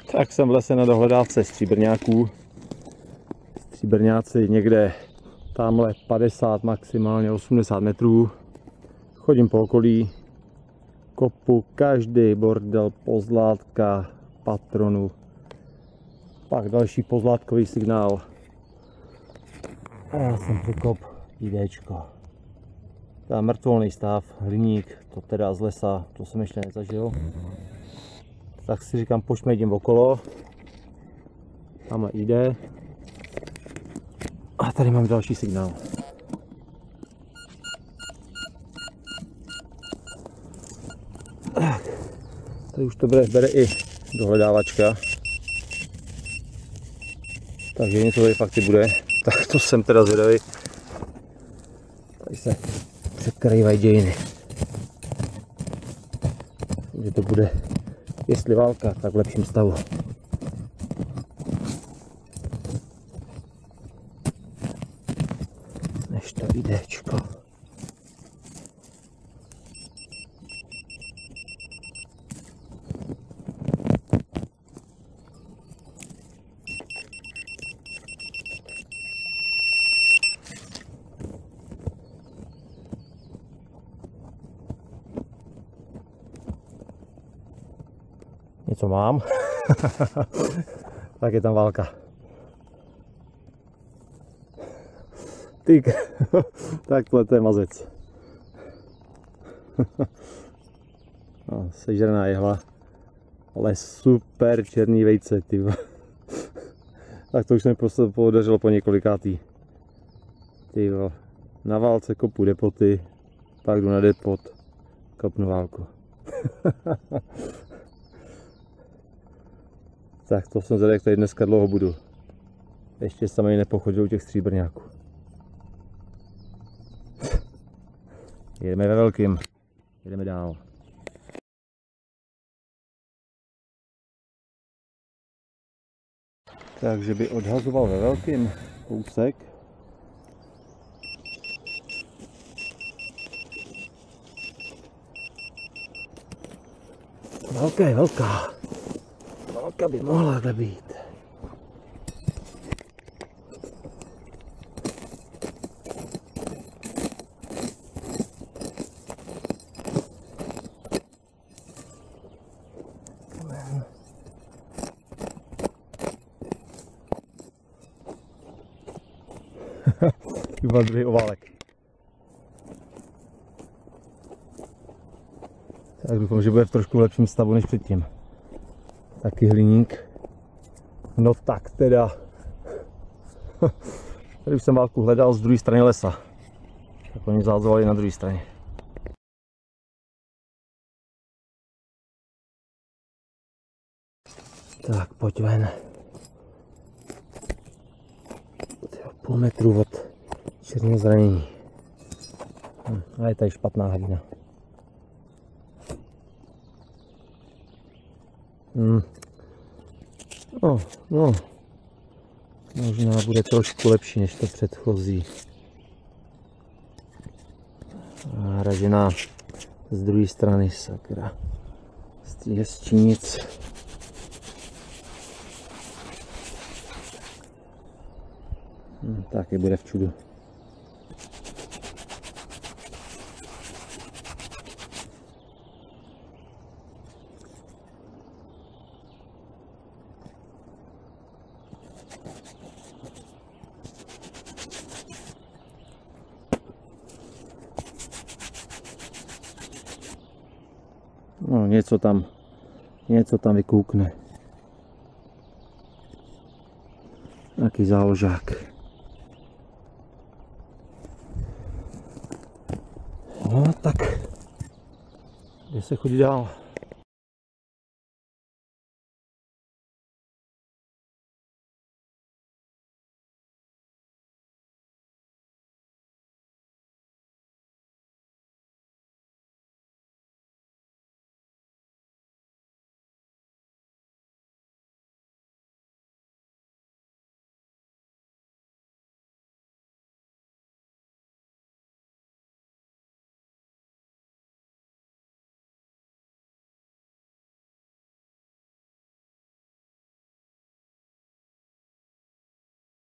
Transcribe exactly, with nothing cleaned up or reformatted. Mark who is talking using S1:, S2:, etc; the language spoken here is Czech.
S1: Tak jsem v lese na dohledávce stříbrňáků. Stříbrňáci někde tamhle padesát, maximálně osmdesát metrů. Chodím po okolí, kopu každý bordel, pozlátka, patronu. Pak další pozlátkový signál. A já jsem překop idéčko. Tam mrtvolný stav, hliník, to teda z lesa, to jsem ještě nezažil. Tak si říkám, pošmejdím okolo. Tamhle jde. A tady mám další signál. Tak, tady už to bere, bere i dohledávačka. Takže něco tady fakt bude. Tak to jsem teda zvědavý. Tady se překrývají dějiny. Že to bude, jestli válka, tak v lepším stavu. Než to idéčko. Něco mám, tak je tam válka. Tyk, tak tohle to je mazec. No, sežraná jehla, ale super černý vejce, ty. Tak to už se mi prostě podařilo po několikátý. Ty, na válce kopu depoty, pak jdu na depot, kopnu válku. Tak to jsem zvědavý, jak tady dneska dlouho budu. Ještě jsem ani nepochodil u těch stříbrňáků. Jedeme ve velkým. Jedeme dál. Takže by odhazoval ve velkým kousek. Velká je velká. Válka by mohla takhle být. Chyba druhý oválek. Tak doufám, že bude v trošku lepším stavu než předtím. Taky hliník. No tak teda. Tady už jsem válku hledal z druhé strany lesa. Tak oni zázovali na druhé straně. Tak pojď ven. Půl metru od černého zranění. Hm, a je tady špatná hlína. Hmm. No, no, možná bude trošku lepší než to předchozí. A ražená z druhé strany, sakra. Z té hezčinic. Hmm, taky bude v čudu. No, něco tam, něco tam vykoukne. Nějaký záložák. No tak, kde se chodí dál?